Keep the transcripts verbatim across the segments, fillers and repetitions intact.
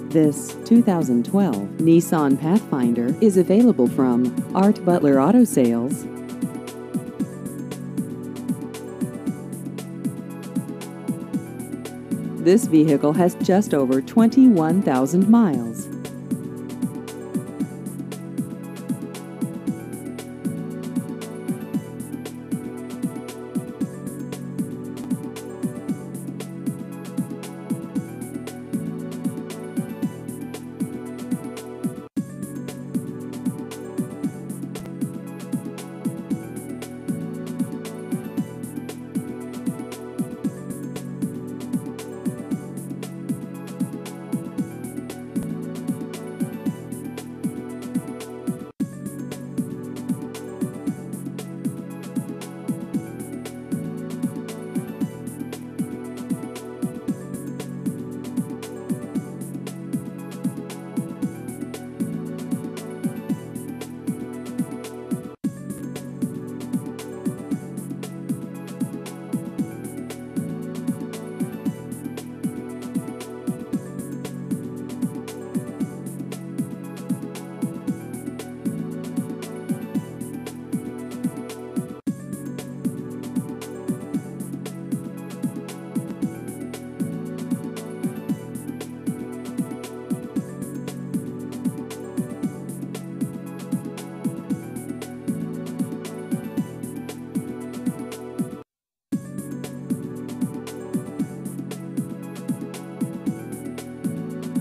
This two thousand twelve Nissan Pathfinder is available from Art Butler Auto Sales. This vehicle has just over twenty-one thousand miles.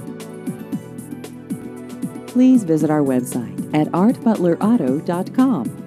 Please visit our website at art butler auto dot com.